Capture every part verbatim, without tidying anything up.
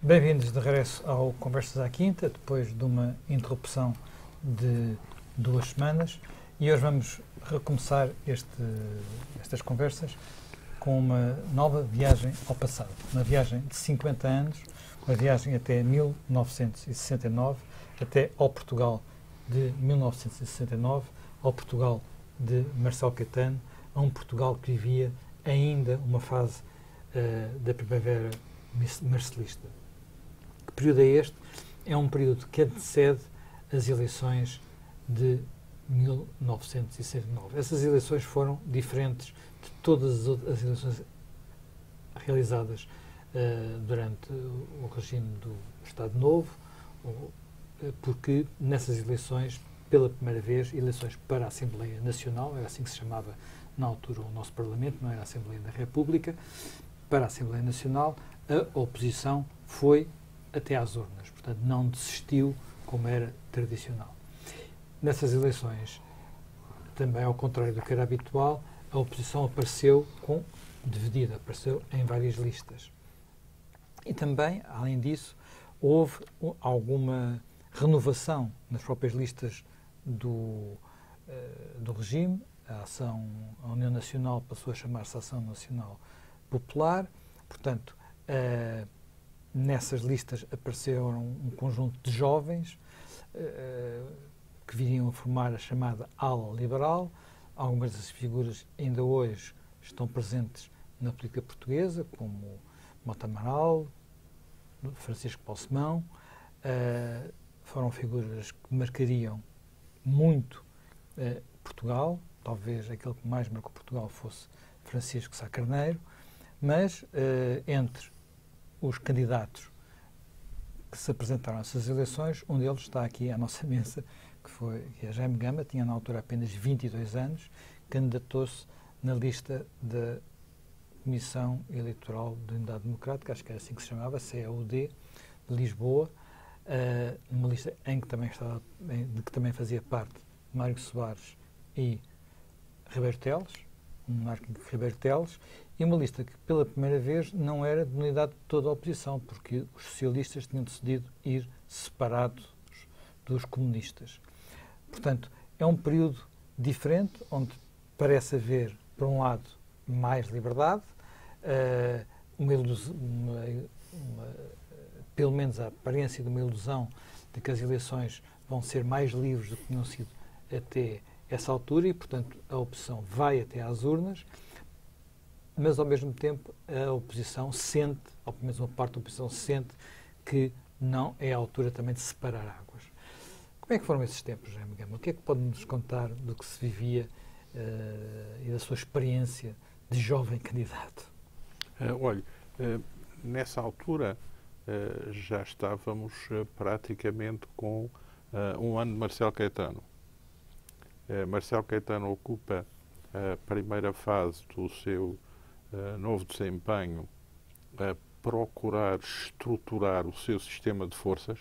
Bem-vindos de regresso ao Conversas à Quinta, depois de uma interrupção de duas semanas, e hoje vamos recomeçar este, estas conversas com uma nova viagem ao passado, uma viagem de cinquenta anos, uma viagem até mil novecentos e sessenta e nove, até ao Portugal de mil novecentos e sessenta e nove, ao Portugal de Marcelo Caetano, a um Portugal que vivia ainda uma fase uh, da primavera marcelista. Que período é este? É um período que antecede as eleições de mil novecentos e sessenta e nove. Essas eleições foram diferentes de todas as eleições realizadas uh, durante o regime do Estado Novo, uh, porque nessas eleições, pela primeira vez, eleições para a Assembleia Nacional, era assim que se chamava na altura o nosso Parlamento, não era a Assembleia da República, para a Assembleia Nacional, a oposição foi até às urnas, portanto não desistiu como era tradicional. Nessas eleições, também ao contrário do que era habitual, a oposição apareceu com dividida, apareceu em várias listas. E também, além disso, houve alguma renovação nas próprias listas do, uh, do regime. A ação, a União Nacional passou a chamar-se Ação Nacional Popular, portanto, uh, nessas listas apareceram um conjunto de jovens uh, que viriam a formar a chamada ala liberal. Algumas dessas figuras ainda hoje estão presentes na política portuguesa, como Mota Amaral, Francisco Balsemão. Uh, foram figuras que marcariam muito uh, Portugal. Talvez aquele que mais marcou Portugal fosse Francisco Sá Carneiro, mas uh, entre os candidatos que se apresentaram a essas eleições, um deles está aqui à nossa mesa, que foi que é Jaime Gama, tinha na altura apenas vinte e dois anos, candidatou-se na lista da Comissão Eleitoral de Unidade Democrática, acho que era assim que se chamava, C E U D, de Lisboa, uh, numa lista em que também estava, em, de que também fazia parte Mário Soares e Ribeiro Teles, um monárquico Ribeiro Teles, e uma lista que pela primeira vez não era de unidade de toda a oposição, porque os socialistas tinham decidido ir separados dos comunistas. Portanto, é um período diferente, onde parece haver, por um lado, mais liberdade, uh, uma ilusão, uma, uma, pelo menos a aparência de uma ilusão de que as eleições vão ser mais livres do que tinham sido até essa altura e, portanto, a oposição vai até às urnas, mas, ao mesmo tempo, a oposição sente, ou pelo menos uma parte da oposição sente, que não é a altura também de separar águas. Como é que foram esses tempos, Jaime Gama? O que é que pode-nos contar do que se vivia uh, e da sua experiência de jovem candidato? Uh, olha, uh, nessa altura uh, já estávamos uh, praticamente com uh, um ano de Marcelo Caetano. Uh, Marcelo Caetano ocupa a primeira fase do seu uh, novo desempenho a procurar estruturar o seu sistema de forças.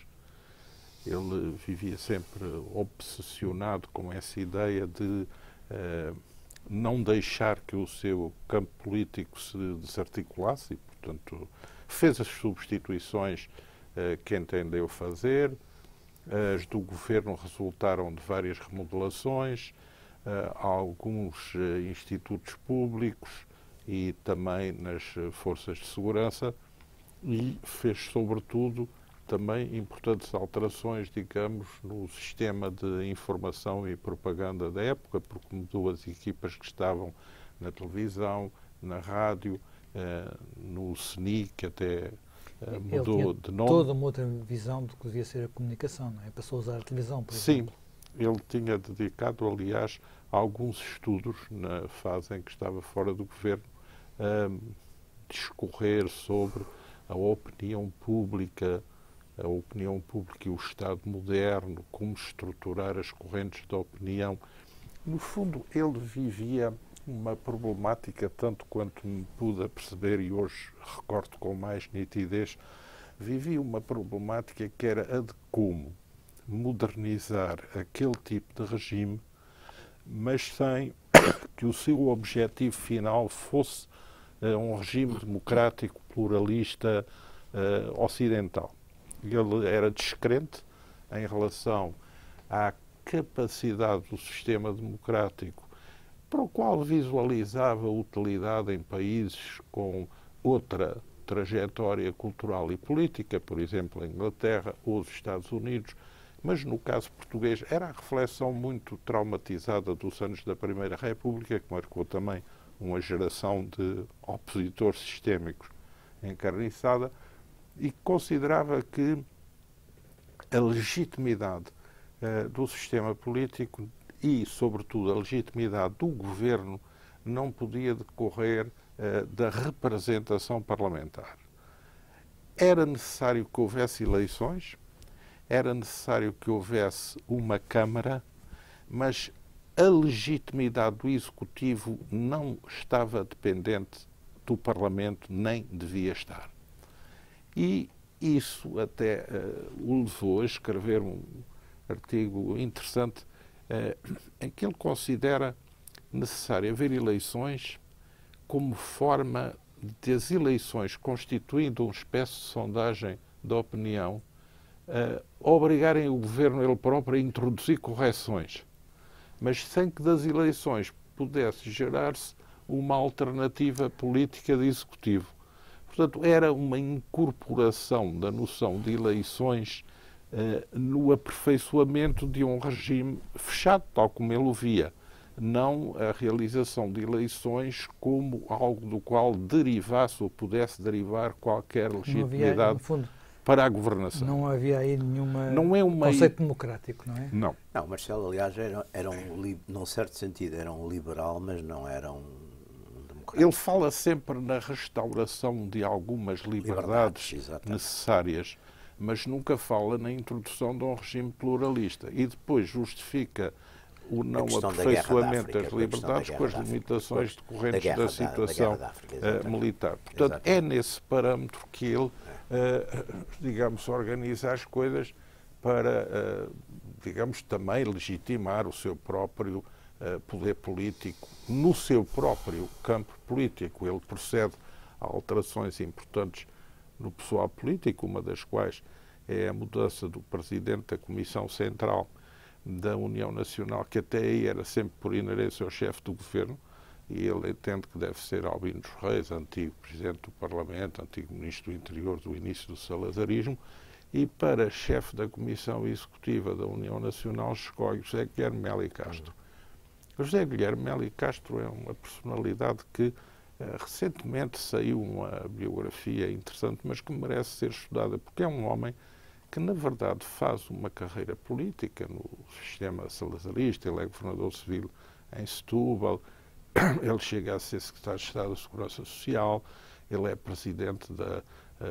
Ele vivia sempre obsessionado com essa ideia de uh, não deixar que o seu campo político se desarticulasse e, portanto, fez as substituições uh, que entendeu fazer. As do governo resultaram de várias remodelações, uh, alguns uh, institutos públicos e também nas uh, forças de segurança, e fez, sobretudo, também importantes alterações, digamos, no sistema de informação e propaganda da época, porque mudou as equipas que estavam na televisão, na rádio, uh, no C N I, que até uh, mudou de nome. Toda uma outra visão do que devia ser a comunicação, não é? Passou a usar a televisão, por Sim, exemplo. ele tinha dedicado, aliás, alguns estudos, na fase em que estava fora do governo, a discorrer sobre a opinião pública, a opinião pública e o Estado moderno, como estruturar as correntes de opinião. No fundo, ele vivia uma problemática, tanto quanto me pude perceber, e hoje recordo com mais nitidez, vivia uma problemática que era a de como modernizar aquele tipo de regime, mas sem que o seu objetivo final fosse uh, um regime democrático, pluralista, uh, ocidental. Ele era descrente em relação à capacidade do sistema democrático, para o qual visualizava utilidade em países com outra trajetória cultural e política, por exemplo, a Inglaterra ou os Estados Unidos, mas no caso português era a reflexão muito traumatizada dos anos da Primeira República, que marcou também uma geração de opositores sistémicos encarniçada, e considerava que a legitimidade uh, do sistema político e, sobretudo, a legitimidade do governo não podia decorrer uh, da representação parlamentar. Era necessário que houvesse eleições, era necessário que houvesse uma Câmara, mas a legitimidade do Executivo não estava dependente do Parlamento, nem devia estar. E isso até uh, o levou a escrever um artigo interessante uh, em que ele considera necessário haver eleições como forma de as eleições, constituindo uma espécie de sondagem da opinião, uh, obrigarem o governo ele próprio a introduzir correções, mas sem que das eleições pudesse gerar-se uma alternativa política de executivo. Portanto, era uma incorporação da noção de eleições uh, no aperfeiçoamento de um regime fechado, tal como ele o via, não a realização de eleições como algo do qual derivasse ou pudesse derivar qualquer legitimidade havia, fundo, para a governação. Não havia aí nenhuma não é uma... conceito democrático, não é? Não. Não, Marcelo, aliás, era, era um, num certo sentido, era um liberal, mas não era um democrático. Ele fala sempre na restauração de algumas liberdades, liberdades necessárias, mas nunca fala na introdução de um regime pluralista. E depois justifica o não aperfeiçoamento das liberdades com as limitações decorrentes da, guerra, da situação da, da África, uh, militar. Portanto, exatamente. É nesse parâmetro que ele, uh, digamos, organiza as coisas para, uh, digamos, também legitimar o seu próprio uh, poder político no seu próprio campo político. Ele procede a alterações importantes no pessoal político, uma das quais é a mudança do presidente da Comissão Central da União Nacional, que até aí era sempre por inerência ao chefe do governo, e ele entende que deve ser Albino dos Reis, antigo presidente do Parlamento, antigo ministro do Interior do início do salazarismo, e para chefe da Comissão Executiva da União Nacional escolhe José Guilherme Melo Castro. José Guilherme Melo Castro é uma personalidade que uh, recentemente saiu uma biografia interessante, mas que merece ser estudada, porque é um homem que, na verdade, faz uma carreira política no sistema salazarista. Ele é governador civil em Setúbal, ele chega a ser secretário de Estado da Segurança Social, ele é presidente da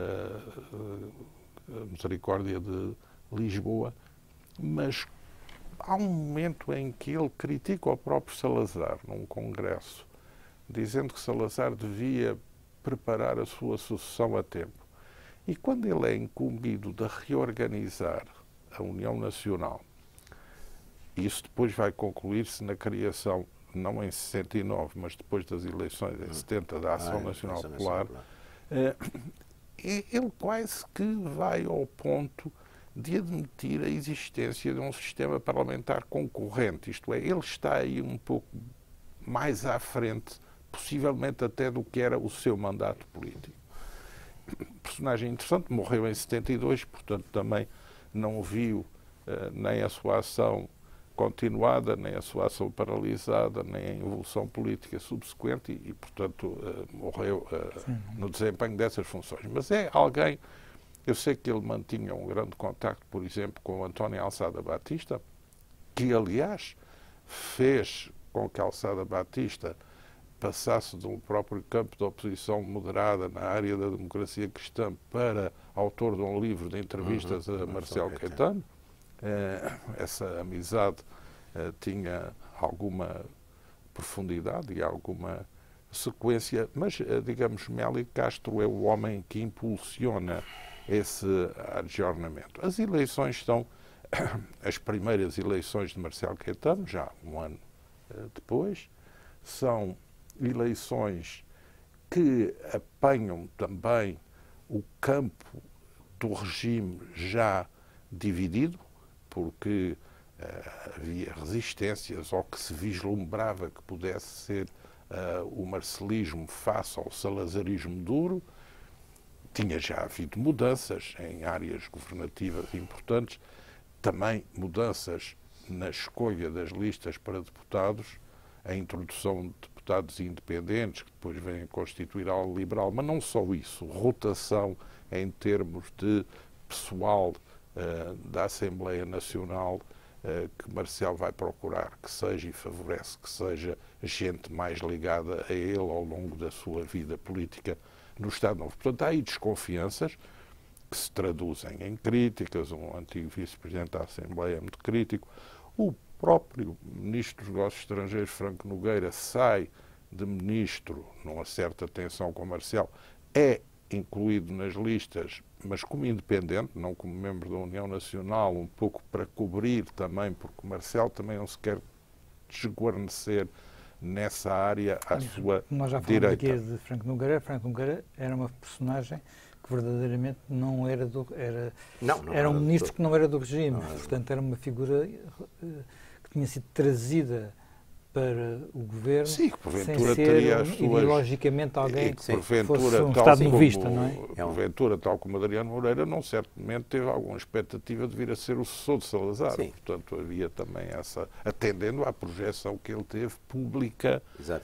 uh, uh, Misericórdia de Lisboa, mas há um momento em que ele critica o próprio Salazar, num congresso, dizendo que Salazar devia preparar a sua sucessão a tempo. E quando ele é incumbido de reorganizar a União Nacional, isso depois vai concluir-se na criação, não em sessenta e nove, mas depois das eleições em setenta, da Ação ah, Nacional Popular, eh, ele quase que vai ao ponto de admitir a existência de um sistema parlamentar concorrente. Isto é, ele está aí um pouco mais à frente, possivelmente até do que era o seu mandato político. Personagem interessante, morreu em setenta e dois, portanto também não viu uh, nem a sua ação continuada, nem a sua ação paralisada, nem a evolução política subsequente e, e portanto, uh, morreu uh, no desempenho dessas funções. Mas é alguém, eu sei que ele mantinha um grande contacto, por exemplo, com o António Alçada Batista, que aliás fez com que Alçada Batista passasse de um próprio campo de oposição moderada na área da democracia cristã para autor de um livro de entrevistas uhum, a Marcelo Caetano. Eh, essa amizade eh, tinha alguma profundidade e alguma sequência, mas, eh, digamos, Melo Castro é o homem que impulsiona esse adjornamento. As eleições são as primeiras eleições de Marcelo Caetano, já um ano eh, depois, são eleições que apanham também o campo do regime já dividido, porque uh, havia resistências ao que se vislumbrava que pudesse ser uh, o marcelismo face ao salazarismo duro. Tinha já havido mudanças em áreas governativas importantes, também mudanças na escolha das listas para deputados, a introdução de deputados independentes, que depois vêm a constituir algo liberal, mas não só isso, rotação em termos de pessoal uh, da Assembleia Nacional, uh, que Marcel vai procurar que seja e favorece que seja gente mais ligada a ele ao longo da sua vida política no Estado Novo. Portanto, há aí desconfianças que se traduzem em críticas. Um antigo vice-presidente da Assembleia é muito crítico. O próprio ministro dos Negócios Estrangeiros, Franco Nogueira, sai de ministro, não acerta atenção com Marcel, é incluído nas listas, mas como independente, não como membro da União Nacional, um pouco para cobrir também, porque Marcel também não se quer desguarnecer nessa área à Mas, sua nós já falamos direita. aqui de Franco Nogueira. Franco Nogueira era uma personagem que verdadeiramente não era do... Era, não, não era um era ministro do, que não era do regime, não era portanto era uma figura uh, que tinha sido trazida para o governo, sim, que porventura sem ser teria as suas, ideologicamente alguém que porventura, fosse um tal Estado como, novista, não é? Porventura, tal como Adriano Moreira, não certamente teve alguma expectativa de vir a ser o sucessor de Salazar. Sim. Portanto, havia também essa, atendendo à projeção que ele teve pública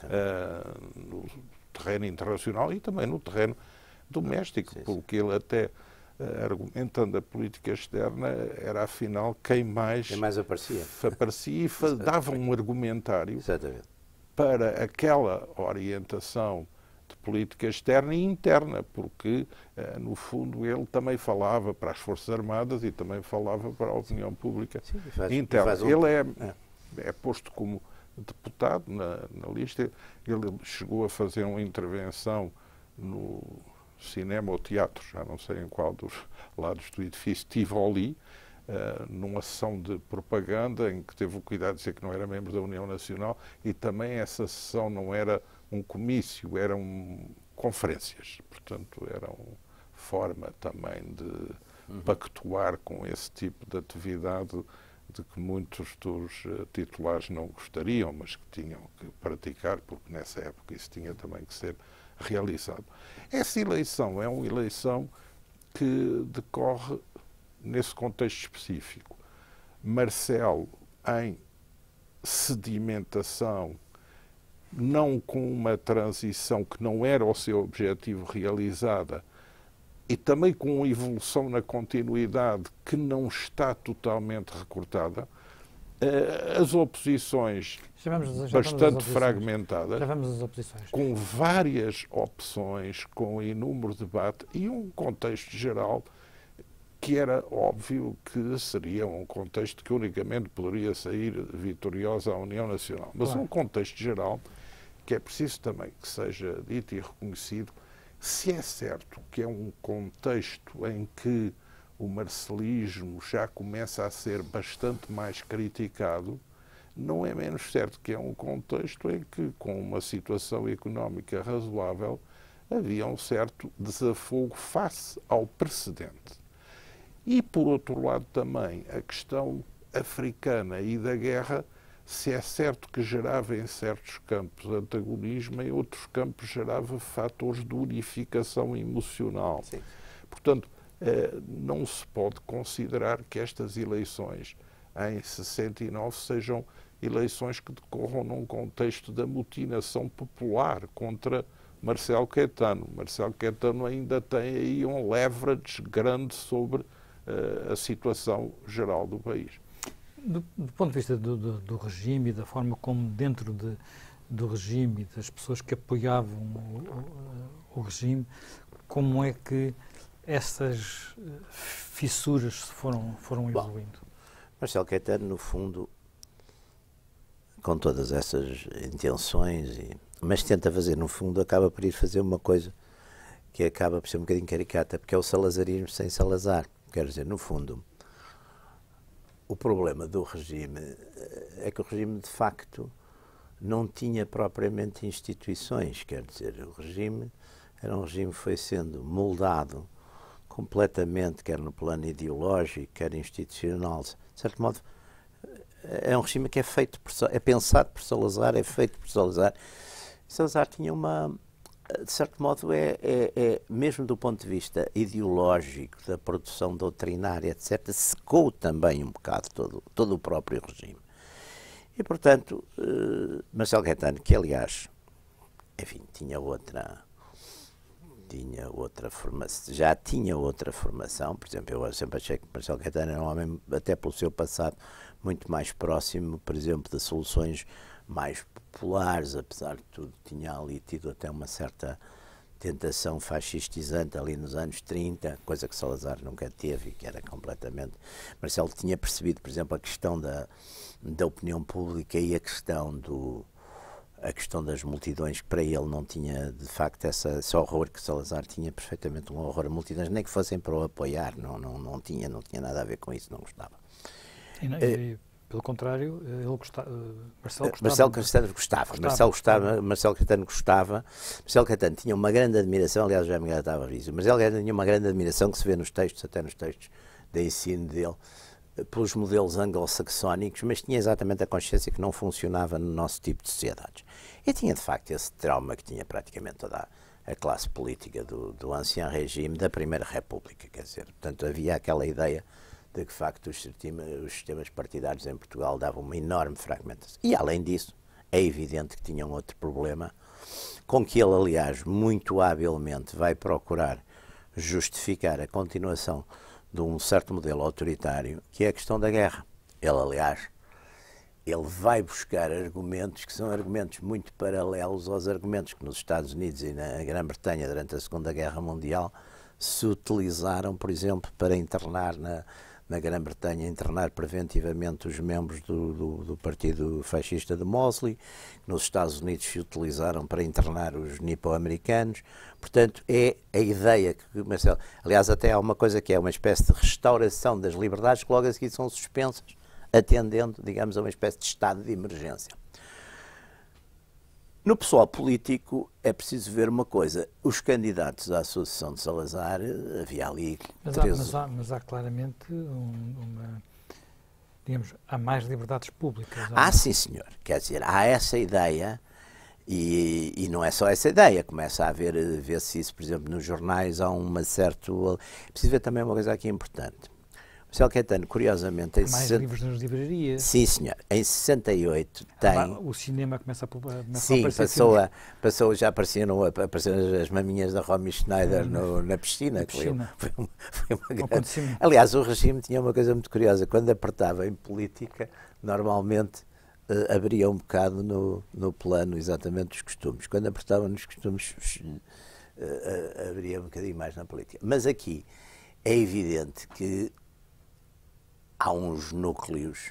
uh, no terreno internacional e também no terreno doméstico, sim, sim. Porque ele até, uh, argumentando a política externa, era afinal quem mais, quem mais aparecia. aparecia e dava um argumentário Exatamente. para aquela orientação de política externa e interna, porque, uh, no fundo, ele também falava para as Forças Armadas e também falava para a opinião pública sim, faz, interna. Um... Ele é, é. é posto como deputado na, na lista, ele chegou a fazer uma intervenção no cinema ou teatro, já não sei em qual dos lados do edifício, Tivoli, uh, numa sessão de propaganda em que teve o cuidado de dizer que não era membro da União Nacional e também essa sessão não era um comício, eram conferências, portanto era uma forma também de uhum. pactuar com esse tipo de atividade de que muitos dos uh, titulares não gostariam, mas que tinham que praticar, porque nessa época isso tinha também que ser realizado. Essa eleição é uma eleição que decorre nesse contexto específico. Marcel, em sedimentação, não com uma transição que não era o seu objetivo realizada, e também com uma evolução na continuidade que não está totalmente recortada, as oposições vamos, já bastante oposições. fragmentadas, já vamos às oposições. Com várias opções, com inúmero debate e um contexto geral que era óbvio que seria um contexto que unicamente poderia sair vitoriosa à União Nacional. Mas claro. Um contexto geral que é preciso também que seja dito e reconhecido, se é certo que é um contexto em que o marcelismo já começa a ser bastante mais criticado, não é menos certo que é um contexto em que, com uma situação económica razoável, havia um certo desafogo face ao precedente. E, por outro lado, também a questão africana e da guerra, se é certo que gerava em certos campos antagonismo, em outros campos gerava fatores de unificação emocional. Sim. Portanto, não se pode considerar que estas eleições em sessenta e nove sejam eleições que decorram num contexto de amotinação popular contra Marcel Caetano. Marcel Caetano ainda tem aí um leverage grande sobre uh, a situação geral do país. Do, do ponto de vista do, do, do regime e da forma como dentro de, do regime e das pessoas que apoiavam o, o, o regime, como é que essas fissuras foram, foram evoluindo? Bom, Marcel Caetano, no fundo, com todas essas intenções, e, mas tenta fazer, no fundo, acaba por ir fazer uma coisa que acaba por ser um bocadinho caricata, porque é o salazarismo sem Salazar. Quer dizer, no fundo, o problema do regime é que o regime, de facto, não tinha propriamente instituições. Quer dizer, o regime era um regime que foi sendo moldado completamente, quer no plano ideológico, quer institucional, de certo modo, é um regime que é feito, por, é pensado por Salazar, é feito por Salazar. Salazar tinha uma, de certo modo, é, é, é mesmo do ponto de vista ideológico, da produção doutrinária, etcétera, secou também um bocado todo, todo o próprio regime. E, portanto, uh, Marcelo Caetano, que aliás, enfim, tinha outra, tinha outra formação, já tinha outra formação, por exemplo, eu sempre achei que Marcelo Caetano era um homem, até pelo seu passado, muito mais próximo, por exemplo, de soluções mais populares, apesar de tudo, tinha ali tido até uma certa tentação fascistizante ali nos anos trinta, coisa que Salazar nunca teve e que era completamente... Marcelo tinha percebido, por exemplo, a questão da, da opinião pública e a questão do... a questão das multidões, que para ele não tinha, de facto, essa, esse horror que Salazar tinha, perfeitamente um horror a multidões, nem que fossem para o apoiar, não, não, não, tinha, não tinha nada a ver com isso, não gostava. E, não, e, pelo contrário, ele gostava, Marcelo gostava. Marcelo Caetano gostava, gostava, Marcelo gostava, Marcelo Caetano gostava, Marcelo Caetano tinha uma grande admiração, aliás, já me estava a dizer, Marcelo Caetano tinha uma grande admiração que se vê nos textos, até nos textos de ensino dele, pelos modelos anglo-saxónicos, mas tinha exatamente a consciência que não funcionava no nosso tipo de sociedades. E tinha, de facto, esse trauma que tinha praticamente toda a, a classe política do, do ancien regime, da Primeira República, quer dizer, portanto, havia aquela ideia de que, de facto, os sistemas, os sistemas partidários em Portugal davam uma enorme fragmentação. E, além disso, é evidente que tinham outro problema, com que ele, aliás, muito habilmente vai procurar justificar a continuação de um certo modelo autoritário, que é a questão da guerra. Ele, aliás, ele vai buscar argumentos que são argumentos muito paralelos aos argumentos que nos Estados Unidos e na Grã-Bretanha, durante a Segunda Guerra Mundial, se utilizaram, por exemplo, para internar na, na Grã-Bretanha, internar preventivamente os membros do, do, do Partido Fascista de Mosley, que nos Estados Unidos se utilizaram para internar os nipo-americanos. Portanto, é a ideia que, Marcelo, aliás, até há uma coisa que é uma espécie de restauração das liberdades que logo a seguir são suspensas, atendendo, digamos, a uma espécie de estado de emergência. No pessoal político é preciso ver uma coisa, os candidatos à Associação de Salazar, havia ali... Mas há, treze... mas há, mas há claramente um, uma... digamos, há mais liberdades públicas. Ah, sim, senhor. Quer dizer, há essa ideia e, e não é só essa ideia, começa a haver, vê-se isso, por exemplo, nos jornais, há uma certa... É preciso ver também uma coisa aqui importante. Marcelo Caetano, curiosamente... Em mais sessenta... livros nas livrarias. Sim, senhor. Em sessenta e oito tem... Ah, o cinema começa a, começa Sim, a aparecer... passou, a, passou, já apareceram, apareceram as maminhas da Romy Schneider no, na piscina. Na piscina. Foi, foi, foi uma grande... Aliás, o regime tinha uma coisa muito curiosa. Quando apertava em política, normalmente uh, abria um bocado no, no plano exatamente dos costumes. Quando apertava nos costumes, uh, uh, abria um bocadinho mais na política. Mas aqui é evidente que há uns núcleos,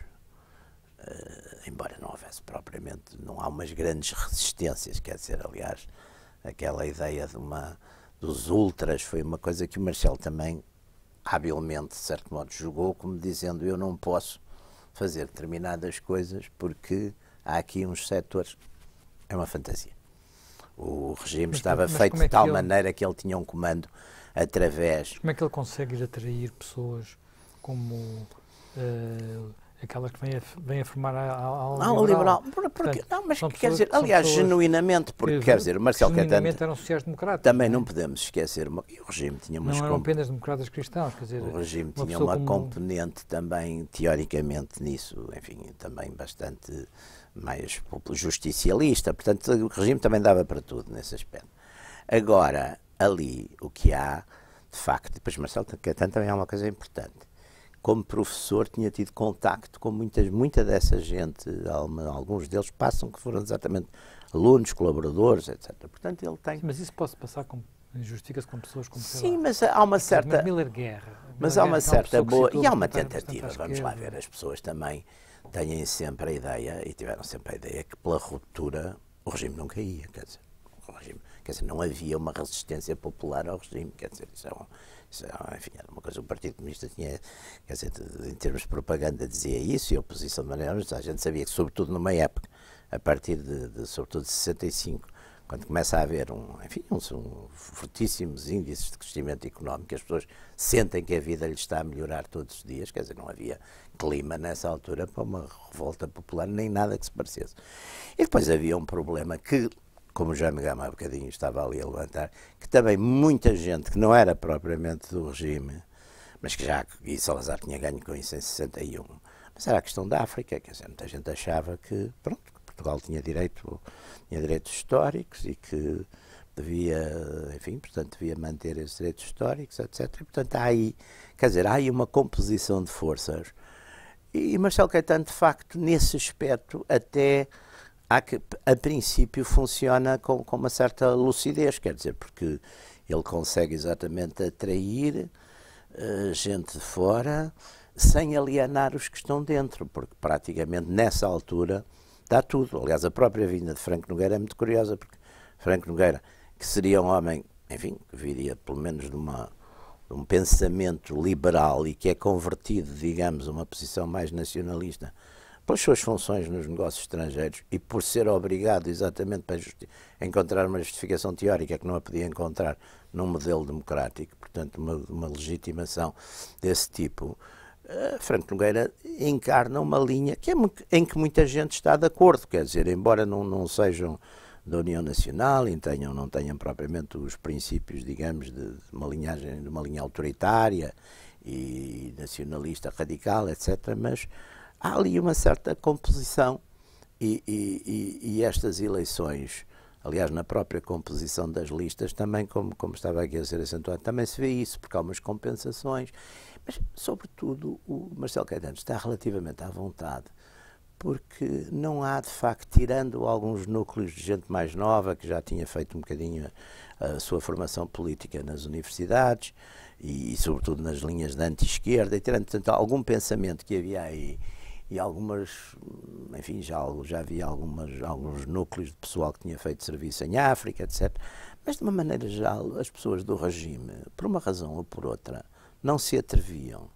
uh, embora não houvesse propriamente, não há umas grandes resistências, quer dizer, aliás, aquela ideia de uma, dos ultras foi uma coisa que o Marcelo também, habilmente, de certo modo, jogou, como dizendo, eu não posso fazer determinadas coisas porque há aqui uns setores, é uma fantasia. O regime mas, estava mas feito é de tal ele... maneira que ele tinha um comando através... Como é que ele consegue ir atrair pessoas como... Uh, aquelas que vêm a, vêm a formar a, a, a não, liberal. liberal. Porque, Portanto, não, mas quer dizer, aliás, genuinamente, porque quer dizer, Marcelo Caetano eram sociais-democratas. Também não, é? não podemos esquecer, uma, e o regime tinha umas... Não eram apenas democratas cristãos, quer dizer... O regime uma tinha uma como... componente também, teoricamente, nisso, enfim, também bastante mais justicialista, portanto, o regime também dava para tudo nesse aspecto. Agora, ali, o que há, de facto, depois Marcelo Caetano também há uma coisa importante. Como professor, tinha tido contacto com muitas, muita dessa gente, alguns deles passam que foram exatamente alunos, colaboradores, etcétera. Portanto, ele tem... Sim, mas isso pode passar com, justifica-se com pessoas como... Sim, mas há uma certa... Mas Miller Guerra. Mas há uma certa boa... E há uma tentativa, vamos lá ver, as pessoas também têm sempre a ideia, e tiveram sempre a ideia, que pela ruptura o regime não caía, quer dizer, o regime, quer dizer, não havia uma resistência popular ao regime, quer dizer, isso é um... Enfim, era uma coisa, o Partido Comunista tinha, quer dizer, em termos de propaganda dizia isso, e a oposição de maneira, a gente sabia que, sobretudo numa época, a partir de, de sobretudo de sessenta e cinco, quando começa a haver um, enfim, uns um, fortíssimos índices de crescimento económico, as pessoas sentem que a vida lhes está a melhorar todos os dias, quer dizer, não havia clima nessa altura para uma revolta popular, nem nada que se parecesse. E depois havia um problema que, como o Jaime Gama há bocadinho estava ali a levantar, que também muita gente que não era propriamente do regime, mas que já, e Salazar tinha ganho com isso em sessenta e um, mas era a questão da África, quer dizer, muita gente achava que, pronto, que Portugal tinha, direito, tinha direitos históricos e que devia, enfim, portanto, devia manter esses direitos históricos, etcétera. E, portanto, há aí, quer dizer, há aí uma composição de forças. E Marcelo Caetano, de facto, nesse aspecto, até há que, a princípio, funciona com, com uma certa lucidez, quer dizer, porque ele consegue exatamente atrair uh, gente de fora sem alienar os que estão dentro, porque praticamente nessa altura dá tudo. Aliás, a própria vinda de Franco Nogueira é muito curiosa, porque Franco Nogueira, que seria um homem, enfim, que viria pelo menos de, uma, de um pensamento liberal e que é convertido, digamos, a uma posição mais nacionalista, pelas suas funções nos negócios estrangeiros e por ser obrigado exatamente para encontrar uma justificação teórica que não a podia encontrar num modelo democrático, portanto, uma, uma legitimação desse tipo, uh, Franco Nogueira encarna uma linha que é, em que muita gente está de acordo, quer dizer, embora não, não sejam da União Nacional e tenham, não tenham propriamente os princípios, digamos, de, de uma linhagem, de uma linha autoritária e nacionalista radical, etcétera, mas há ali uma certa composição e, e, e, e estas eleições, aliás, na própria composição das listas, também, como, como estava aqui a ser acentuado, também se vê isso, porque há umas compensações, mas, sobretudo, o Marcelo Caetano está relativamente à vontade, porque não há, de facto, tirando alguns núcleos de gente mais nova, que já tinha feito um bocadinho a, a sua formação política nas universidades, e, e sobretudo nas linhas da anti-esquerda, e tirando, portanto, algum pensamento que havia aí, e algumas, enfim, já, já havia algumas, alguns núcleos de pessoal que tinha feito serviço em África, etcétera. Mas, de uma maneira geral, as pessoas do regime, por uma razão ou por outra, não se atreviam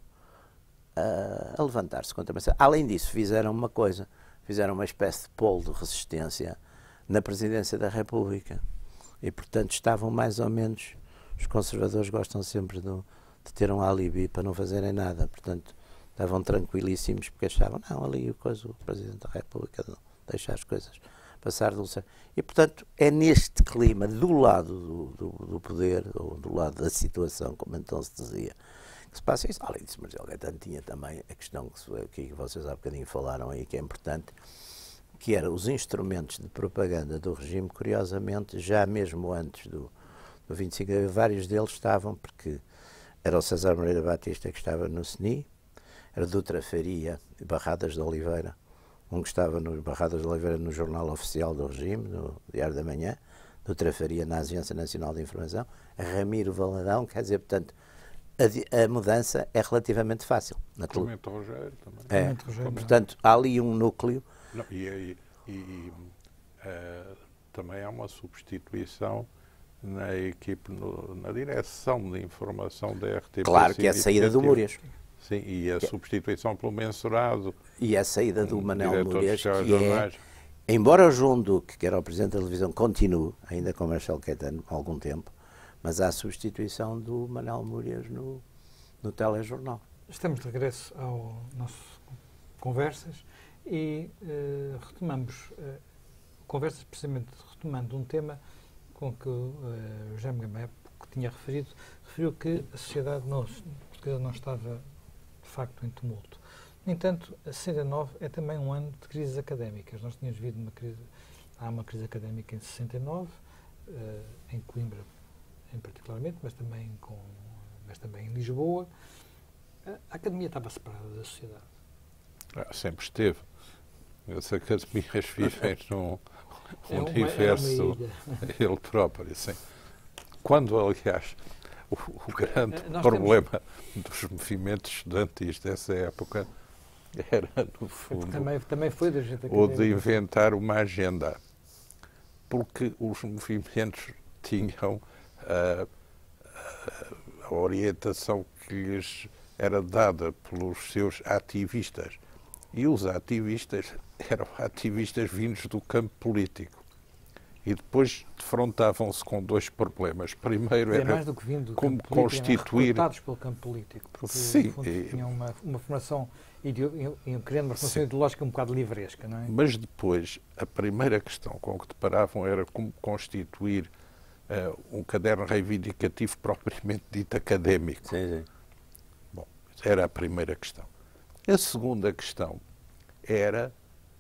a, a levantar-se contra Marcelo. Além disso, fizeram uma coisa, fizeram uma espécie de polo de resistência na presidência da República. E, portanto, estavam mais ou menos, os conservadores gostam sempre de, de ter um alibi para não fazerem nada, portanto, estavam tranquilíssimos porque achavam, não, ali o, coisa, o Presidente da República não deixa as coisas passar de um certo. E, portanto, é neste clima, do lado do, do, do poder, ou do lado da situação, como então se dizia, que se passa isso. Além disso, Marcelo Caetano tinha também a questão que, que vocês há bocadinho falaram aí, que é importante, que era os instrumentos de propaganda do regime, curiosamente, já mesmo antes do, do vinte e cinco de abril, vários deles estavam, porque era o César Moreira Batista que estava no S N I, era Dutra Faria e Barradas de Oliveira, um que estava no Barradas de Oliveira no Jornal Oficial do Regime, no Diário da Manhã, Dutra Faria na Agência Nacional de Informação, Ramiro Valadão, quer dizer, portanto, a, a mudança é relativamente fácil. Clemente Rogério também. É, Rogério, portanto, há ali um núcleo. Não, e e, e uh, também há uma substituição na equipe, no, na direção de informação da R T P. Claro que é a saída do Múrias. Sim, e a substituição pelo mensurado. E a saída do Manel Múrias, que jornais. é, embora o João Duque, que era o Presidente da televisão, continue, ainda com Marcelo Caetano, há algum tempo, mas há a substituição do Manel Múrias no, no telejornal. Estamos de regresso ao nosso Conversas e uh, retomamos uh, conversas, precisamente retomando um tema com que uh, o Jaime Gama, que tinha referido, referiu que a sociedade não, portuguesa não estava de facto em tumulto. No entanto, a sessenta e nove é também um ano de crises académicas. Nós tínhamos vivido uma crise, há uma crise académica em sessenta e nove, uh, em Coimbra em particularmente, mas também, com, mas também em Lisboa. A academia estava separada da sociedade. Ah, sempre esteve. As academias vivem num é uma, universo é ele próprio. Assim. Quando, aliás, o, o grande Nós problema temos... dos movimentos estudantis dessa época era, no fundo, também, também foi da gente o de inventar uma agenda. Porque os movimentos tinham a, a, a orientação que lhes era dada pelos seus ativistas. E os ativistas eram ativistas vindos do campo político. E depois defrontavam-se com dois problemas. Primeiro é era mais do que vindo do como campo político, constituir... recrutados pelo campo político, porque Sim, no fundo, e... tinham uma, uma formação, ideo... iam criando uma formação Sim. ideológica um bocado livresca, não é? Mas depois, a primeira questão com que deparavam era como constituir uh, um caderno reivindicativo propriamente dito académico. Sim, sim. Bom, era a primeira questão. A segunda questão era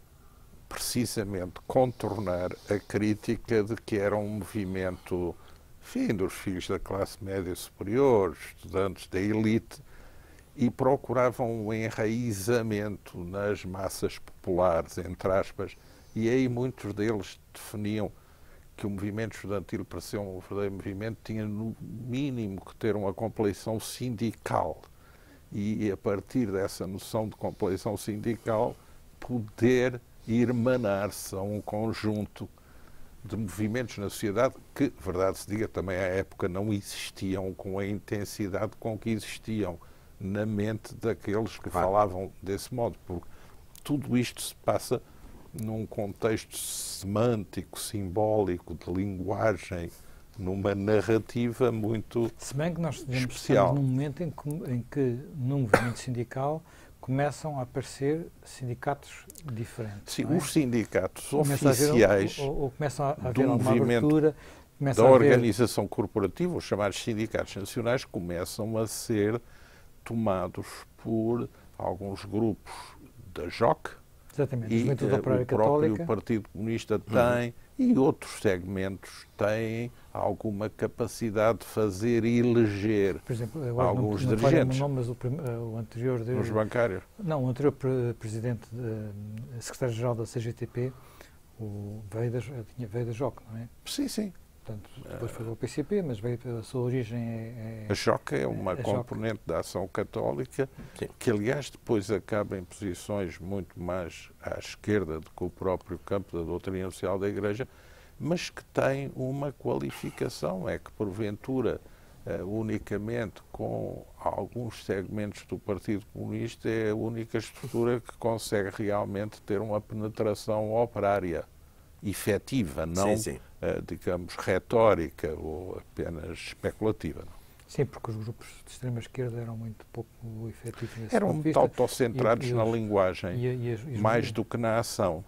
precisamente contornar a crítica de que era um movimento, enfim, dos filhos da classe média superior, estudantes da elite, e procuravam um enraizamento nas massas populares, entre aspas, e aí muitos deles definiam que o movimento estudantil, para ser um verdadeiro movimento, tinha no mínimo que ter uma compleição sindical, e a partir dessa noção de compleição sindical poder irmanar-se a um conjunto de movimentos na sociedade que, verdade se diga, também à época não existiam com a intensidade com que existiam na mente daqueles que claro. falavam desse modo, porque tudo isto se passa num contexto semântico, simbólico, de linguagem, numa narrativa muito Se bem que nós especial. Estamos num momento em que, em que, no movimento sindical, começam a aparecer sindicatos diferentes. Sim, não é? os sindicatos Começa oficiais a haver, ou, ou começam a haver do alguma movimento abertura, da a haver... organização corporativa, os chamados sindicatos nacionais, começam a ser tomados por alguns grupos da J O C, Exatamente, e uh, o próprio Católica. Partido Comunista tem, uhum. e outros segmentos têm alguma capacidade de fazer eleger Por exemplo, alguns não, não dirigentes. O, nome, mas o, prim, o anterior... De, Os bancários? Não, o anterior pre presidente, uh, secretário-geral da C G T P, o, veio, da, tinha, veio da J O C, não é? Sim, sim. Portanto, depois foi o P C P, mas veio, a sua origem é... é a J O C é uma componente J O C. da ação católica, Sim. que aliás depois acaba em posições muito mais à esquerda do que o próprio campo da doutrina social da Igreja, mas que tem uma qualificação, é que porventura uh, unicamente com alguns segmentos do Partido Comunista é a única estrutura que consegue realmente ter uma penetração operária efetiva, não, sim, sim. Uh, digamos, retórica ou apenas especulativa. Não? Sim, porque os grupos de extrema-esquerda eram muito pouco efetivos nesse Eram ponto de muito vista. autocentrados e, e na os, linguagem, e, e as, e os, mais do que na ação.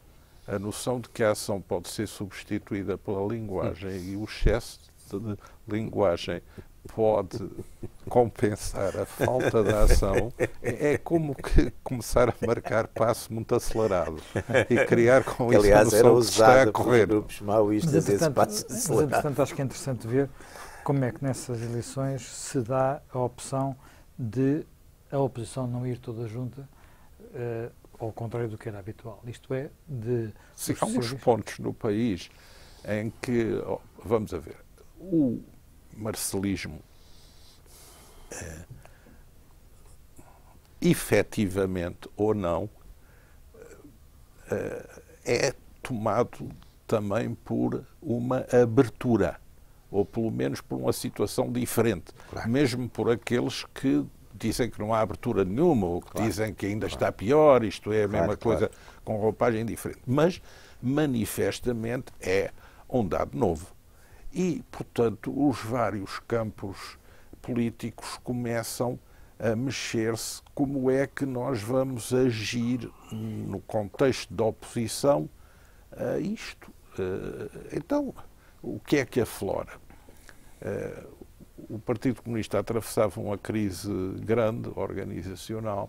A noção de que a ação pode ser substituída pela linguagem sim. e o excesso de linguagem pode compensar a falta de ação, é como que começar a marcar passo muito acelerado e criar com que, isso aliás, a noção que está a correr. Grupos maoístas esse passo mas, entretanto, acho que é interessante ver como é que nessas eleições se dá a opção de a oposição não ir toda junta, uh, ao contrário do que era habitual. Isto é, de... Sim, há uns pontos no país em que, oh, vamos a ver, o marcelismo é, efetivamente ou não é, é tomado também por uma abertura, ou pelo menos por uma situação diferente, claro. Mesmo por aqueles que dizem que não há abertura nenhuma, ou que claro. Dizem que ainda claro. Está pior, isto é a claro, mesma coisa claro. Com roupagem diferente. Mas, manifestamente, é um dado novo. E, portanto, os vários campos políticos começam a mexer-se como é que nós vamos agir no contexto da oposição a isto. Então, o que é que aflora? O Partido Comunista atravessava uma crise grande, organizacional.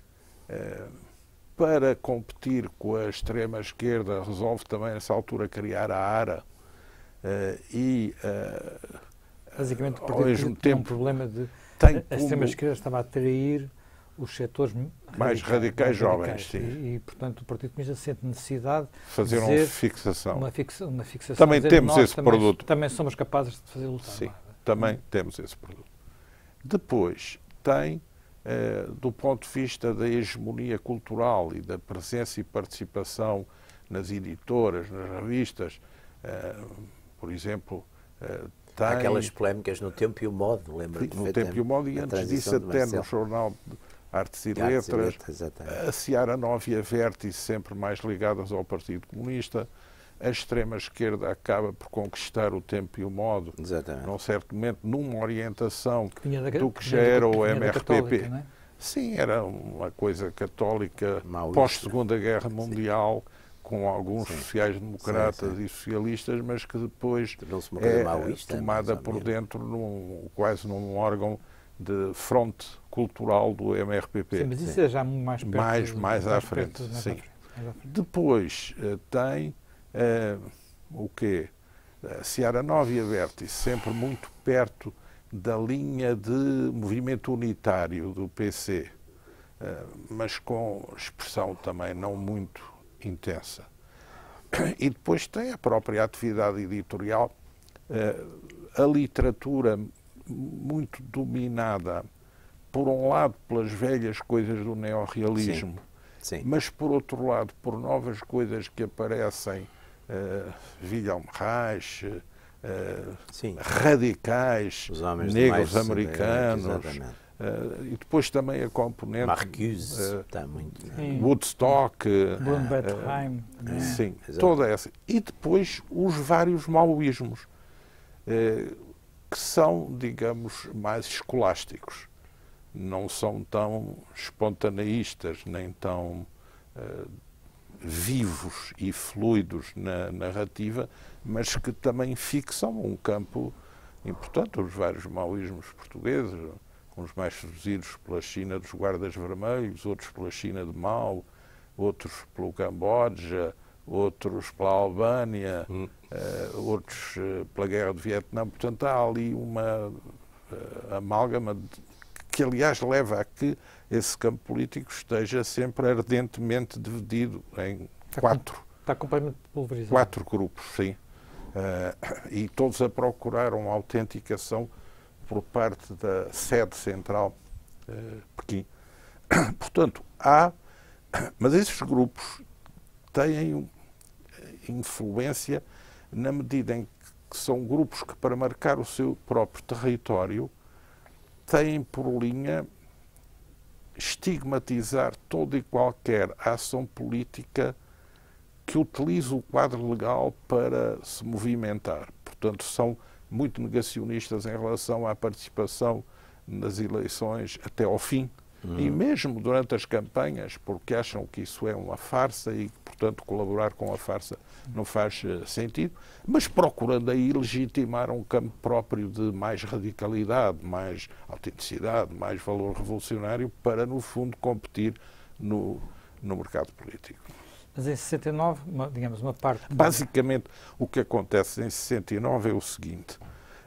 Para competir com a extrema-esquerda, resolve também, nessa altura, criar a ARA. Uh, e, uh, basicamente, o ao mesmo tempo, tempo, um problema de tem a extrema-esquerda estava a atrair os setores mais radicais, radicais jovens. Sim. E, e, portanto, o Partido Comunista sente necessidade fazer de fazer uma fixação. Uma, fixa, uma fixação. Também temos esse também, produto. Também somos capazes de fazer lutar. Sim, também hum. temos esse produto. Depois, tem, uh, do ponto de vista da hegemonia cultural e da presença e participação nas editoras, nas revistas, uh, por exemplo, uh, tem... Há aquelas polémicas no Tempo e o Modo, lembra-te? No Tempo e o Modo, e antes disso até no Jornal de Artes e Letras, Artes e Letras a Seara Nova e a Vértice, sempre mais ligadas ao Partido Comunista. a extrema-esquerda acaba por conquistar o tempo e o modo, Exatamente. num certo momento, numa orientação Que vinha da, do que que já vinha era da- que o vinha da M R P P. Católica, não é? Sim, era uma coisa católica Maoísta. pós-Segunda Guerra Mundial, com alguns Sim. sociais-democratas Sim, sim. e socialistas, mas que depois Tornou-se uma coisa é maoísta, tomada mais ou por menos. dentro, num, quase num órgão de fronte cultural do M R P P. Sim, mas isso é já mais perto. Mais- mais à frente, perto, mais sim. à frente, mais à frente. Depois eh, tem eh, o quê? A Seara Nova e a Vértice, sempre muito perto da linha de movimento unitário do P C, eh, mas com expressão também não muito intensa. E depois tem a própria atividade editorial, eh, a literatura muito dominada, por um lado, pelas velhas coisas do neorrealismo, Sim. mas por outro lado, por novas coisas que aparecem, uh, Wilhelm Reich, uh, Sim. radicais, Os homens do negros mais- americanos, Exatamente. uh, e depois também a componente Marcuse uh, está muito. Sim. Woodstock, uh, Bruno Bettheim. também. sim, exato. toda essa. E depois os vários maoísmos, uh, que são, digamos, mais escolásticos. Não são tão espontaneístas, nem tão uh, vivos e fluidos na narrativa, mas que também fixam um campo importante. Os vários maoísmos portugueses, uns mais seduzidos pela China dos guardas vermelhos, outros pela China de Mao, outros pelo Camboja, outros pela Albânia, Hum. uh, outros uh, pela Guerra do Vietnã. Portanto, há ali uma uh, amálgama de, que, aliás, leva a que esse campo político esteja sempre ardentemente dividido em Está quatro, Está completamente pulverizado. quatro grupos, sim. Uh, e todos a procurar uma autenticação por parte da sede central, uh, Pequim. Portanto, há... Mas esses grupos têm influência na medida em que são grupos que, para marcar o seu próprio território, têm por linha estigmatizar toda e qualquer ação política que utilize o quadro legal para se movimentar. Portanto, são muito negacionistas em relação à participação nas eleições até ao fim, uhum. E mesmo durante as campanhas, porque acham que isso é uma farsa e que, portanto, colaborar com a farsa não faz uh, sentido, mas procurando aí legitimar um campo próprio de mais radicalidade, mais autenticidade, mais valor revolucionário para, no fundo, competir no, no mercado político. Mas em sessenta e nove, uma, digamos, uma parte... Basicamente, o que acontece em sessenta e nove é o seguinte.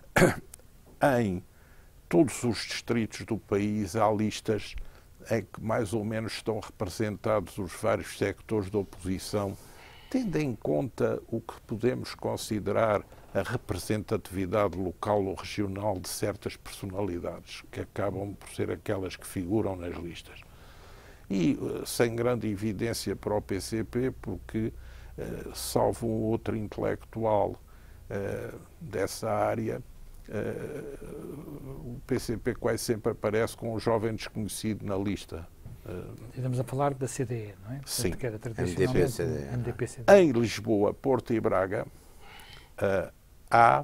Em todos os distritos do país há listas em que mais ou menos estão representados os vários sectores da oposição, tendo em conta o que podemos considerar a representatividade local ou regional de certas personalidades, que acabam por ser aquelas que figuram nas listas. E sem grande evidência para o P C P, porque, uh, salvo um outro intelectual uh, dessa área, uh, o P C P quase sempre aparece com um jovem desconhecido na lista. Uh, Estamos a falar da C D E, não é? Sim. Que era M D P tradicionalmente C D E. M D P C D E. Em Lisboa, Porto e Braga, uh, há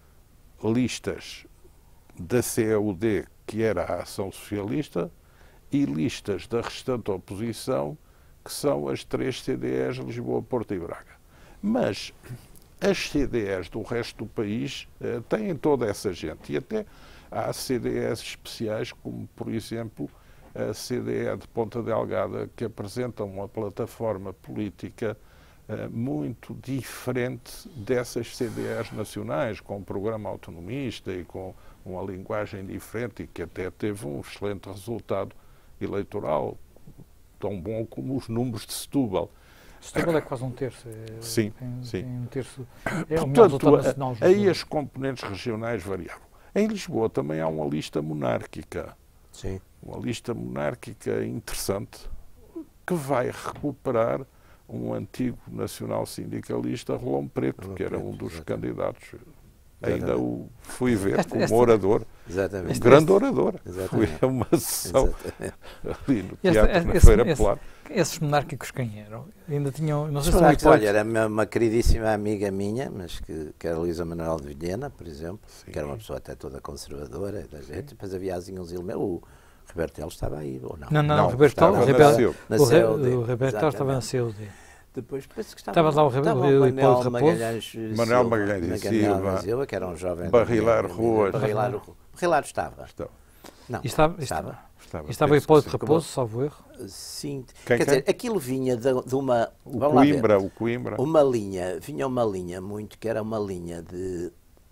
listas da C E U D, que era a Ação Socialista, e listas da restante oposição, que são as três C D Es, Lisboa, Porto e Braga. Mas as C D Es do resto do país uh, têm toda essa gente. E até há C D Es especiais, como, por exemplo, a C D E de Ponta Delgada, que apresenta uma plataforma política uh, muito diferente dessas C D Es nacionais, com um programa autonomista e com uma linguagem diferente, e que até teve um excelente resultado eleitoral, tão bom como os números de Setúbal. Setúbal é quase um terço. É, Sim, tem, sim. Tem um terço. É o melhor resultado Portanto, nacional. a, aí as componentes regionais variavam. Em Lisboa também há uma lista monárquica. Sim. Uma lista monárquica interessante, que vai recuperar um antigo nacional-sindicalista, Rolão Preto, Rolão que era Preto, um dos exatamente. candidatos. Exatamente. Ainda o fui ver Esta- como esta- orador. Exatamente. Grande orador. Exatamente. Foi uma sessão Exatamente. ali no Esse- teatro, na esse- Feira esse- Popular. Esses monárquicos quem eram? Ainda tinham, não sei Os se o monarcas, olha, Hipólito... era uma, uma queridíssima amiga minha, mas que, que era a Luísa Manuel de Vilhena, por exemplo, Sim. que era uma pessoa até toda conservadora, da gente, depois havia assim uns elementos. O Roberto Teles estava aí, ou não? Não, não, Não, o Roberto estava o na Rebel- C E U. Na o Re- C E U D, o Roberto Teles estava na exatamente. C E U D. Depois penso que Estava lá o Rebel- estava o Manuel Hipólito Raposo. Magalhães Manuel Silva, Magalhães e Magalhães Silva. que era um jovem... Barrilar Ruas. Barrilar, Barrilar estava. Estava. Não, E estava, e estava. estava, Estava. e estava o Penso que Hipólito sim. Raposo, salvo erro. Sim. Quem, Quer quem? dizer, aquilo vinha de, de uma... O vamos lá ver. Coimbra, o Coimbra. Uma linha, vinha uma linha muito, que era uma linha de...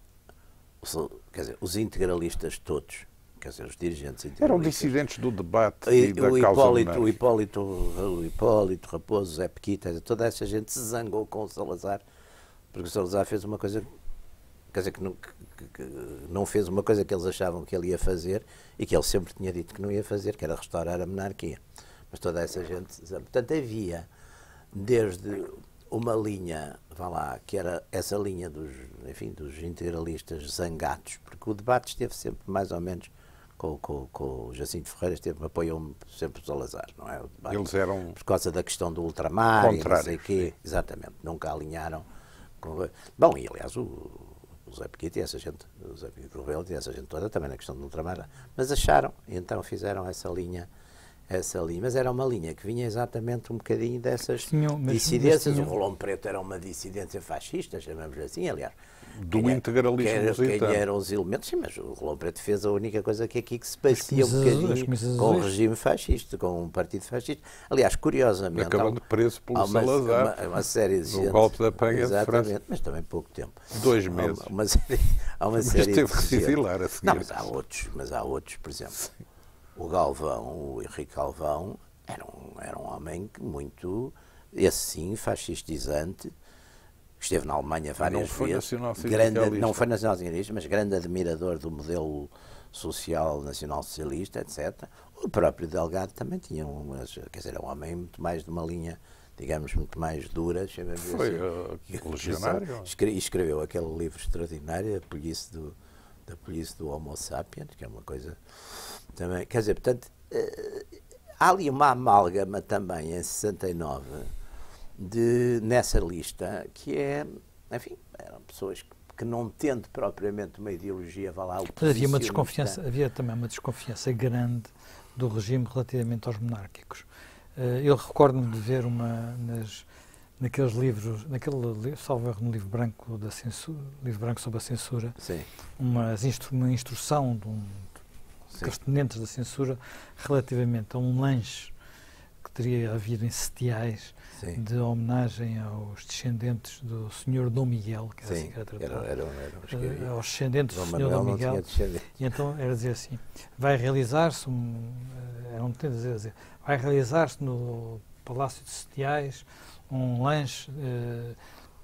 Quer dizer, os integralistas todos, quer dizer, os dirigentes integralistas... Eram dissidentes do debate E, e, da o, causa Hipólito, o, monárquica. Hipólito, o Hipólito Raposo, Zé Pequita, toda essa gente se zangou com o Salazar, porque o Salazar fez uma coisa, quer dizer, que não, que, que não fez uma coisa que eles achavam que ele ia fazer e que ele sempre tinha dito que não ia fazer, que era restaurar a monarquia. Mas toda essa gente... Portanto, havia, desde uma linha, vá lá, que era essa linha dos, enfim, dos integralistas zangados, porque o debate esteve sempre mais ou menos com, com, com o Jacinto Ferreira, esteve, apoiou sempre o Salazar, não é? O debate, Eles eram por causa da questão do ultramar e não sei o contrários, quê. sim. Exatamente, nunca alinharam. Com... Bom, e aliás, o, o Zé Pequita e essa gente, o Zé Pequita Rebelo e essa gente toda também na questão do ultramar, mas acharam, e então fizeram essa linha, essa linha, mas era uma linha que vinha exatamente um bocadinho dessas Tinham- mas- dissidências. mas tinham- O Rolão Preto era uma dissidência fascista, chamamos assim, aliás. do Quem é- integralismo quem, era- quem lusitano. eram os elementos, sim, mas o Rolão Preto fez a única coisa que aqui que se parecia um camisas azuis, as bocadinho camisas com o azuis. regime fascista, com um partido fascista. Aliás, curiosamente, há, Acabando preso pelo há uma, Salazar uma, uma série de no gente, golpe da Penha de exatamente, França. mas também pouco tempo. Dois Há meses. uma, uma série, há uma Mas série teve que de se gente. exilar a seguir. Não, mas há outros, mas há outros, por exemplo, o Galvão, o Henrique Galvão, era um, era um homem que muito, esse sim, fascistizante, esteve na Alemanha várias Não foi vezes, nacional-sindicalista. grande, não foi nacional-sindicalista, mas grande admirador do modelo social nacional-socialista, etcétera. O próprio Delgado também tinha umas, quer dizer, era um homem muito mais de uma linha, digamos, muito mais dura, chamamos Foi assim. uh, legionário. Escre- escreveu aquele livro extraordinário, a Polícia do, da Polícia do Homo Sapiens, que é uma coisa também, quer dizer, portanto, eh, há ali uma amálgama também em sessenta e nove de, nessa lista que é, enfim, eram pessoas que, que não tendo propriamente uma ideologia, vá lá, Mas havia uma oposicionista. desconfiança, havia também uma desconfiança grande do regime relativamente aos monárquicos. Eh, Eu recordo-me de ver uma nas, naqueles livros, naquele livro, salvo erro, no livro branco da censura, livro branco sobre a censura, Sim, umas instru, uma instrução de um sim. dos tenentes da censura relativamente a um lanche que teria havido em Setiais Sim. de homenagem aos descendentes do senhor Dom Miguel, que era assim Sim, que era era, tratado. era, era, os que Eh, havia. aos descendentes Dom do senhor Dom Manuel não Miguel. tinha descendentes. E então era dizer assim, vai realizar-se um, eh, era um tento dizer, dizer, vai realizar-se no Palácio de Setiais um lanche eh,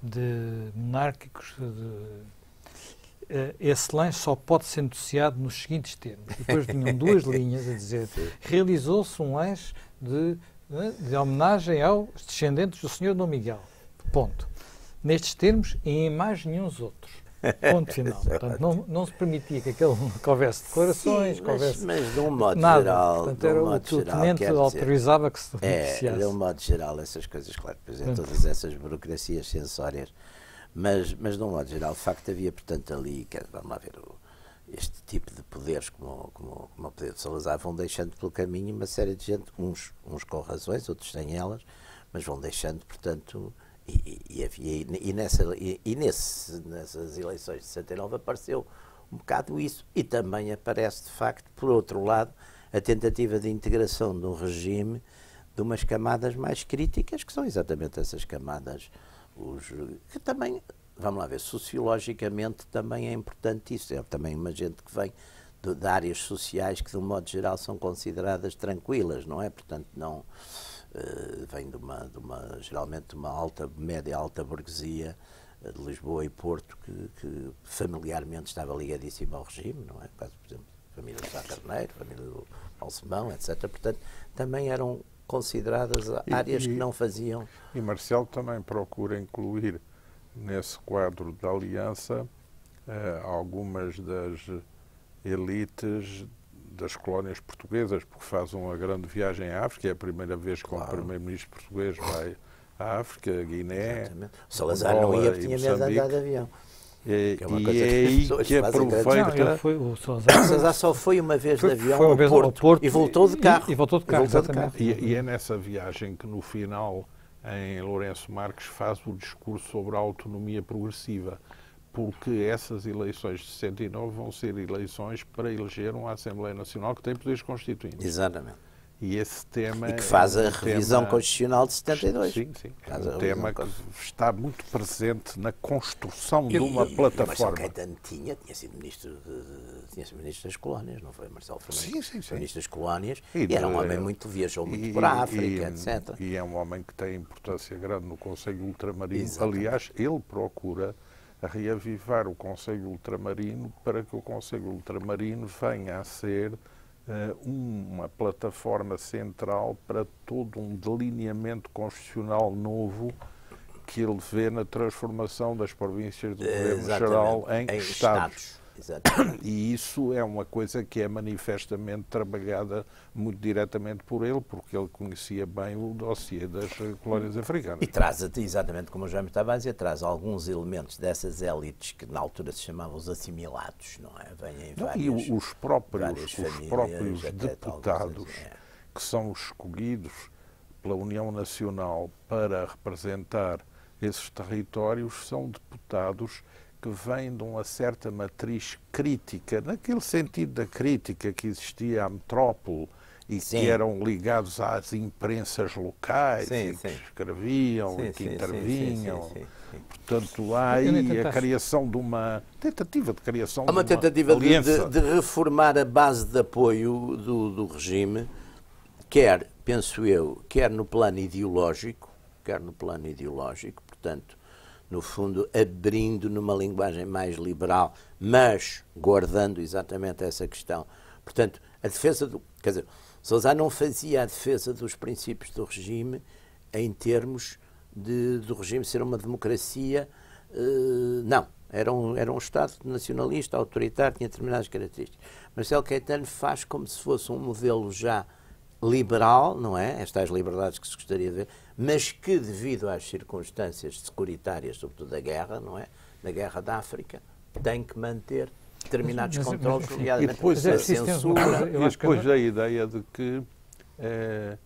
de monárquicos. De, eh, esse lanche só pode ser negociado nos seguintes termos. E depois vinham duas linhas a dizer, realizou-se um lanche de, eh, de homenagem aos descendentes do senhor Dom Miguel. Ponto. Nestes termos e em mais nenhum outros. Ponto final. Portanto, não, não se permitia que, aquele, que houvesse declarações, Sim, que houvesse mas, mas de um modo nada. geral, Portanto, de um era o modo que o geral, tenente quer dizer, autorizava que se é, noticiasse. de um modo geral, essas coisas, claro, por exemplo, Portanto, todas essas burocracias censórias, mas, mas de um modo geral, de facto, havia, portanto, ali, quer, vamos lá ver, o, este tipo de poderes, como, como, como o poder de Salazar, vão deixando pelo caminho uma série de gente, uns, uns com razões, outros sem elas, mas vão deixando, portanto, e, e, havia, e, nessa, e, e nesse, nessas eleições de sessenta e nove apareceu um bocado isso, e também aparece, de facto, por outro lado, a tentativa de integração de um regime de umas camadas mais críticas, que são exatamente essas camadas, os, que também, vamos lá ver, sociologicamente também é importante isso, é também uma gente que vem de, de áreas sociais que, de um modo geral, são consideradas tranquilas, não é? Portanto, não... Uh, vem de uma, de uma, geralmente, de uma alta, média alta burguesia uh, de Lisboa e Porto, que, que familiarmente estava ligadíssima ao regime, não é? Por exemplo, a família do Sá Carneiro, a família do Balsemão, etcétera. Portanto, também eram consideradas E- áreas e- que não faziam... E Marcelo também procura incluir nesse quadro da aliança eh, algumas das elites das colónias portuguesas, porque faz uma grande viagem à África, é a primeira vez que Claro. um primeiro-ministro português vai à África, Guiné, Exatamente. O Salazar não Angola ia e porque tinha medo de andar de avião. E, Que é uma e coisa é que as aí pessoas que fazem grande- Não, aproveita... ele foi, o Salazar, O Salazar só foi uma vez foi, de avião foi uma ao, vez Porto, ao Porto e voltou de carro. E, e voltou de carro, E voltou de exatamente. E, e é nessa viagem que, no final, em Lourenço Marques, faz o discurso sobre a autonomia progressiva, porque essas eleições de sessenta e nove vão ser eleições para eleger uma Assembleia Nacional que tem poderes constituintes. Exatamente. E esse tema E que faz é um a revisão tema... constitucional de setenta e dois. Sim, sim. É Faz a um revisão tema que constitucional. está muito presente na construção de Eu- uma E Marcelo plataforma. Caetano tinha, tinha sido ministro, de, tinha sido ministro das colónias, não foi? Marcelo Fernandes Sim, sim, sim. foi ministro das colónias E e, era um de- homem muito, viajou muito E- por África, e- etcétera. E é um homem que tem importância grande no Conselho Ultramarino. Exatamente. Aliás, ele procura reavivar o Conselho Ultramarino para que o Conselho Ultramarino venha a ser eh, uma plataforma central para todo um delineamento constitucional novo que ele vê na transformação das províncias do Governo Exatamente. Geral em, Estados. Exatamente. E isso é uma coisa que é manifestamente trabalhada muito diretamente por ele, porque ele conhecia bem o dossiê das eh, colónias africanas. E traz, exatamente como o Jaime estava a dizer, traz alguns elementos dessas élites que na altura se chamavam os assimilados, não é? Vêm em Não, várias, e os próprios, várias os famílias, próprios até deputados talvez, é. que são escolhidos pela União Nacional para representar esses territórios são deputados que vêm de uma certa matriz crítica, naquele sentido da crítica que existia à metrópole e Sim. que eram ligados às imprensas locais, Sim, e que sim. escreviam Sim, e que sim, sim, intervinham. sim, sim, sim. Portanto, há Eu nem aí a tentaste. criação de uma tentativa de criação Há uma de uma tentativa de, aliança. de- de reformar a base de apoio do, do regime, quer, penso eu, quer no plano ideológico, quer no plano ideológico, portanto, no fundo, abrindo numa linguagem mais liberal, mas guardando exatamente essa questão. Portanto, a defesa do... Quer dizer, Salazar não fazia a defesa dos princípios do regime em termos de, do regime ser uma democracia. Uh, não. Era um, era um Estado nacionalista, autoritário, tinha determinadas características. Marcelo Caetano faz como se fosse um modelo já liberal, não é? Estas liberdades que se gostaria de ver, mas que devido às circunstâncias securitárias, sobretudo da guerra, não é? Da guerra da África, tem que manter determinados Mas- mas- controles, mas, enfim, nomeadamente e depois a é preciso ter uma censura. coisa- eu E acho que depois não- a ideia de que eh,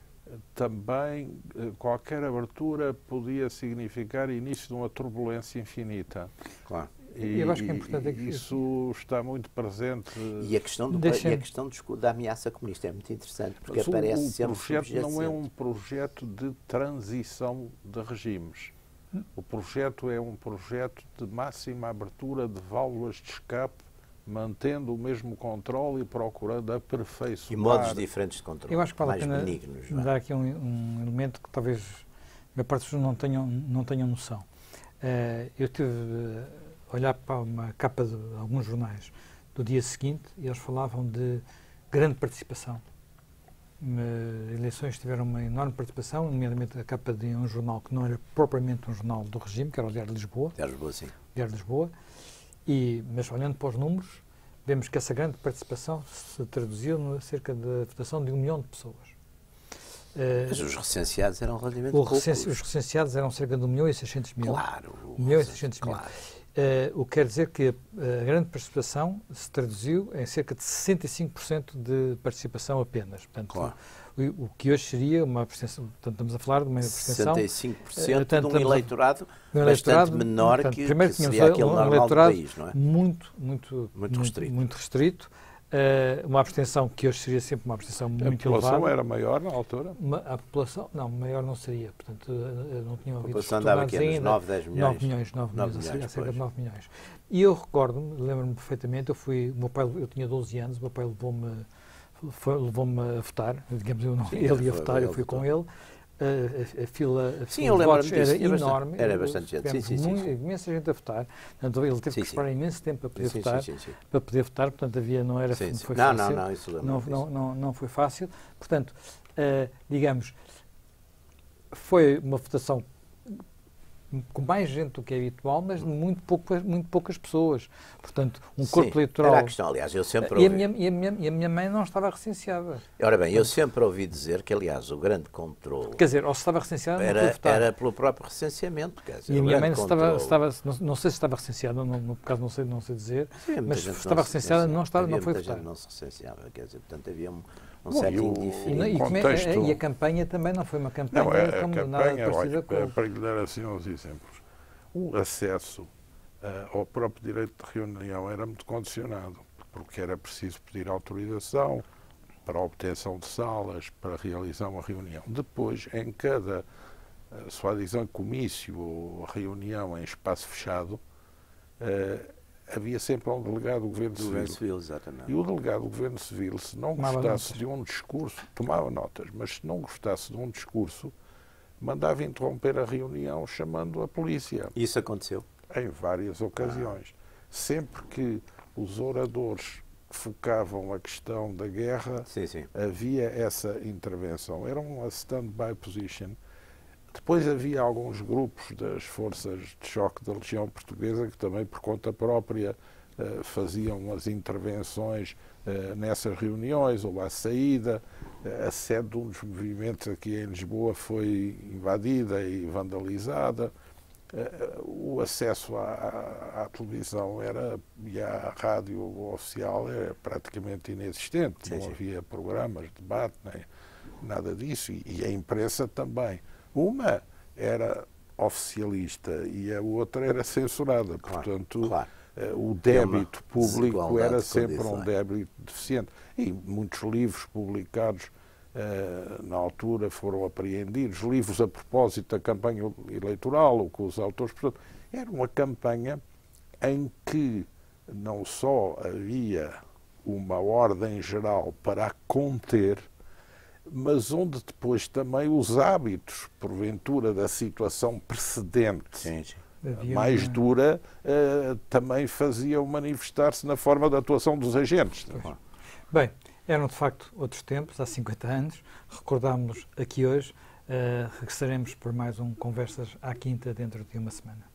também eh, qualquer abertura podia significar início de uma turbulência infinita. Claro. E, Eu acho que é importante é que- isso está muito presente. E a questão, do, Deixa- e a questão do escudo da ameaça comunista é muito interessante, porque Mas o- aparece o sempre projeto não é subjacente. um projeto de transição de regimes. O projeto é um projeto de máxima abertura de válvulas de escape, mantendo o mesmo controle e procurando aperfeiçoar. E modos diferentes de controle, Eu acho que vale mais a pena benignos. não é? dar aqui um, um elemento que talvez a maior parte das pessoas não tenham, não tenham noção. Eh, eu tive a olhar para uma capa de alguns jornais do dia seguinte e eles falavam de grande participação. As eleições tiveram uma enorme participação, nomeadamente a capa de um jornal que não era propriamente um jornal do regime, que era o Diário de Lisboa. Diário de Lisboa, sim. Diário de Lisboa, e, mas olhando para os números, vemos que essa grande participação se traduziu em cerca da votação de um milhão de pessoas. Eh, Mas os recenseados eram relativamente o poucos. recensi- os recenseados eram cerca de um milhão e seiscentos mil. Claro. um milhão e seiscentos mil. Claro. Eh, o que quer dizer que a, a grande participação se traduziu em cerca de sessenta e cinco por cento de participação apenas. Portanto, Claro. o, o que hoje seria uma abstenção, portanto, estamos a falar de uma abstenção sessenta e cinco por cento Eh, portanto, de um estamos a- eleitorado um bastante eleitorado, menor portanto, que, primeiro que tínhamos seria um aquele normal do eleitorado país, não é? muito, muito, muito, restrito. muito restrito. Eh, uma abstenção que hoje seria sempre uma abstenção A muito população elevada. era maior na altura? Uma- a população, não, maior não seria. Portanto, eh, não tinham A havido população andava aqui estudados nos ainda. nove, dez milhões. nove milhões, nove nove milhões, milhões, há cerca de pois. nove milhões. E eu recordo-me, lembro-me perfeitamente, eu fui, o meu pai, eu tinha doze anos, o meu pai levou-me foi- levou-me a votar, digamos, eu não, Sim, ele ia foi- votar, eu ele fui com votou. ele. A, a- a fila, a Sim, fila eu de lembro-me votos disso, era tinha bastante- enorme. era bastante gente, sim, Tivemos sim, sim, muito- sim. imensa gente a votar. Portanto, ele teve Sim, que sim. esperar imenso tempo para poder Sim, votar. sim, sim, sim. Para poder votar, portanto, havia, não era Sim, não sim. foi Não, fácil. não, não, isso lembro-me Não, disso. não, não, não foi fácil. Portanto, eh, digamos, foi uma votação com mais gente do que é habitual, mas de muito, pouco, muito poucas pessoas. Portanto, um Sim, corpo eleitoral... Era a questão, aliás, eu sempre e, ouvi... a minha, e, a minha, e a minha mãe não estava recenseada. Ora bem, eu sempre ouvi dizer que, aliás, o grande controle... Quer dizer, ou se estava recenseada, não era, podia votar. era pelo próprio recenseamento. Quer dizer, E a minha mãe controle... estava, estava não, não sei se estava recenseada, não, no caso não sei, não sei dizer, Sim, mas gente estava não recenseada, não, estava, havia não foi muita votar. gente não se recenseava, quer dizer, portanto havia um, um Bom, certo e o- indiferente. E, e, como é- contexto- e a campanha também não foi uma campanha Não, a, a como nada campanha, parecida olha, com... para lhe dar assim uns exemplos, o acesso ah, ao próprio direito de reunião era muito condicionado, porque era preciso pedir autorização para a obtenção de salas, para realizar uma reunião. Depois, em cada ah, sua adesão, comício ou reunião em espaço fechado, ah, havia sempre um delegado do Governo Do Civil. governo civil, exatamente. E o delegado do Governo Civil, se não Tomava gostasse notas. de um discurso, tomava notas, mas se não gostasse de um discurso, mandava interromper a reunião chamando a polícia, Isso aconteceu? em várias ocasiões. Sempre que os oradores focavam a questão da guerra, Sim, sim. havia essa intervenção. Era uma stand-by position. Depois havia alguns grupos das forças de choque da Legião Portuguesa que também, por conta própria, eh, faziam as intervenções eh, nessas reuniões ou à saída. Eh, a sede de um dos movimentos aqui em Lisboa foi invadida e vandalizada. Eh, o acesso à, à- à televisão era, e à rádio oficial era praticamente inexistente. Sim, Não sim. havia programas de debate, nem nada disso. E, e a imprensa também. Uma era oficialista e a outra era censurada. Claro, Portanto, claro. eh, o É uma débito público desigualdade era de sempre um condições. débito deficiente. E muitos livros publicados eh, na altura foram apreendidos, livros a propósito da campanha eleitoral ou com os autores. Portanto, era uma campanha em que não só havia uma ordem geral para a conter, mas onde depois também os hábitos, porventura, da situação precedente, Sim, sim. Havia mais uma- dura, eh, também faziam manifestar-se na forma de atuação dos agentes. Bem, eram de facto outros tempos, há cinquenta anos, recordámos-nos aqui hoje, uh, regressaremos por mais um Conversas à Quinta dentro de uma semana.